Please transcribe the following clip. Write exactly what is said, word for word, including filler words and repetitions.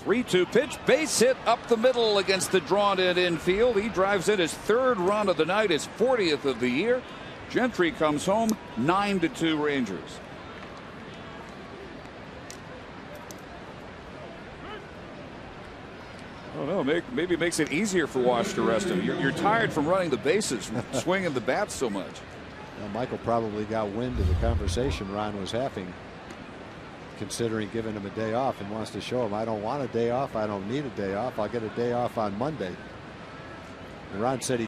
three two pitch, base hit up the middle against the drawn-in infield. He drives in his third run of the night, his fortieth of the year. Gentry comes home, nine to two Rangers. I don't know, maybe it makes it easier for Wash to rest him. You're, you're tired from running the bases, from swinging the bat so much. Well, Michael probably got wind of the conversation Ron was having, considering giving him a day off, and wants to show him, I don't want a day off. I don't need a day off. I'll get a day off on Monday. And Ron said he